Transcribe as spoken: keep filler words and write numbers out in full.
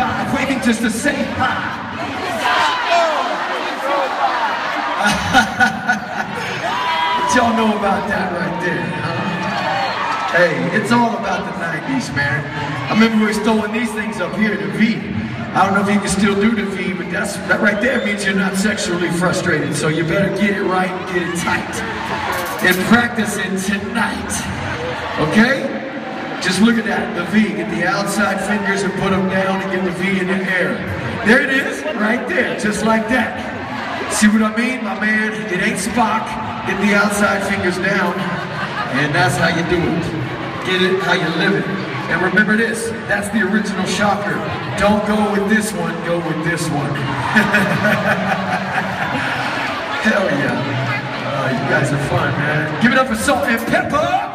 five, waiting just to say hi. What y'all know about that right there, huh? Hey, it's all about the nineties, man. I remember we was throwing these things up here, the V. I don't know if you can still do the V, but that's, that right there means you're not sexually frustrated, so you better get it right and get it tight. And practice it tonight, okay? Just look at that, the V. Get the outside fingers and put them down and get the V in the air. There it is, right there, just like that. See what I mean, my man? It ain't Spock. Get the outside fingers down, and that's how you do it. Get it how you live it. And remember this, that's the original Shocker. Don't go with this one, go with this one. Hell yeah. Uh, you guys are fun, man. Give it up for Salt and Pepper!